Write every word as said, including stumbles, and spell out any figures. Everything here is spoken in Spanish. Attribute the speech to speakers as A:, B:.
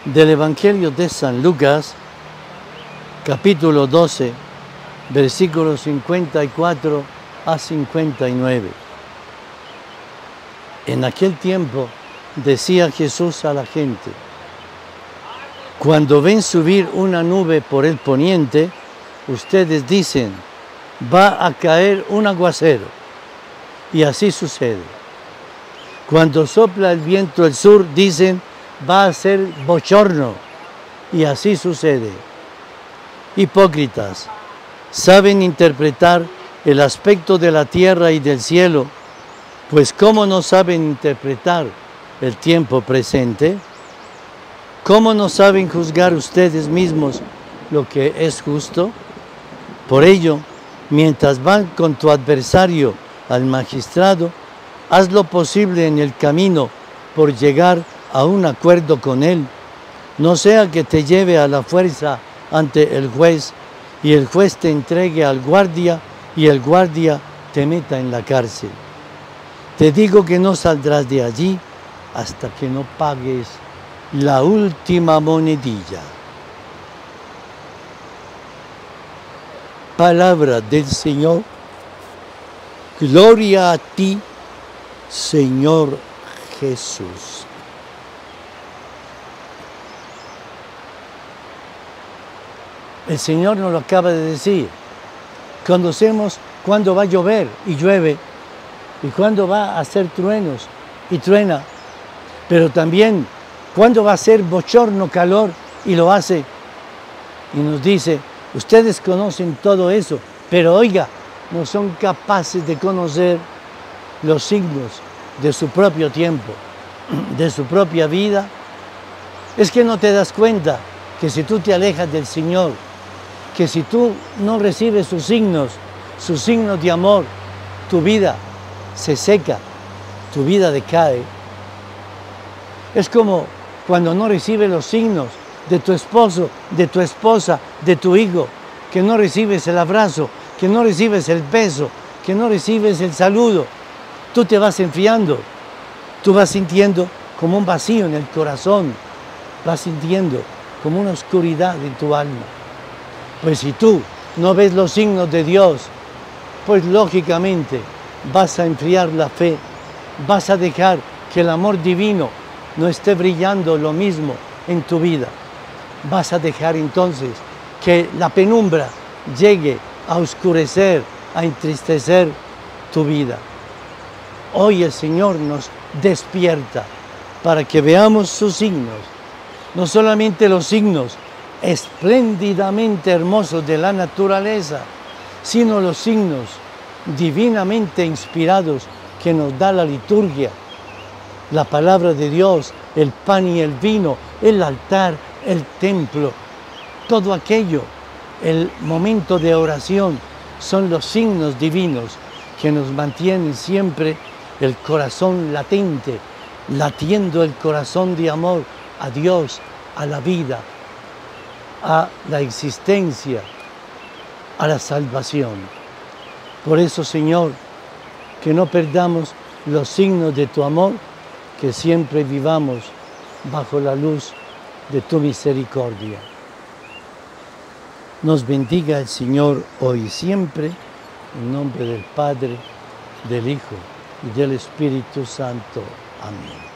A: Del Evangelio de San Lucas, capítulo doce, versículos cincuenta y cuatro a cincuenta y nueve. En aquel tiempo decía Jesús a la gente: cuando ven subir una nube por el poniente, ustedes dicen, va a caer un aguacero. Y así sucede. Cuando sopla el viento del sur, dicen, va a ser bochorno. Y así sucede. Hipócritas, saben interpretar el aspecto de la tierra y del cielo, pues ¿cómo no saben interpretar el tiempo presente? ¿Cómo no saben juzgar ustedes mismos lo que es justo? Por ello, mientras van con tu adversario al magistrado, haz lo posible en el camino por llegar a un acuerdo con él. No sea que te lleve a la fuerza ante el juez y el juez te entregue al guardia y el guardia te meta en la cárcel. Te digo que no saldrás de allí hasta que no pagues la última monedilla. Palabra del Señor. Gloria a ti, Señor Jesús. El Señor nos lo acaba de decir. Conocemos cuándo va a llover y llueve, y cuándo va a hacer truenos y truena, pero también cuándo va a ser bochorno, calor, y lo hace. Y nos dice, ustedes conocen todo eso, pero oiga, no son capaces de conocer los signos de su propio tiempo, de su propia vida. Es que no te das cuenta que si tú te alejas del Señor, que si tú no recibes sus signos, sus signos de amor, tu vida se seca, tu vida decae. Es como cuando no recibes los signos de tu esposo, de tu esposa, de tu hijo, que no recibes el abrazo, que no recibes el beso, que no recibes el saludo. Tú te vas enfriando, tú vas sintiendo como un vacío en el corazón, vas sintiendo como una oscuridad en tu alma. Pues si tú no ves los signos de Dios, pues lógicamente vas a enfriar la fe, vas a dejar que el amor divino no esté brillando lo mismo en tu vida. Vas a dejar entonces que la penumbra llegue a oscurecer, a entristecer tu vida. Hoy el Señor nos despierta para que veamos sus signos, no solamente los signos espléndidamente hermosos de la naturaleza, sino los signos divinamente inspirados que nos da la liturgia, la palabra de Dios, el pan y el vino, el altar, el templo, todo aquello, el momento de oración, son los signos divinos que nos mantienen siempre el corazón latente, latiendo el corazón de amor a Dios, a la vida, a la existencia, a la salvación. Por eso, Señor, que no perdamos los signos de tu amor, que siempre vivamos bajo la luz de tu misericordia. Nos bendiga el Señor hoy y siempre, en nombre del Padre, del Hijo y del Espíritu Santo. Amén.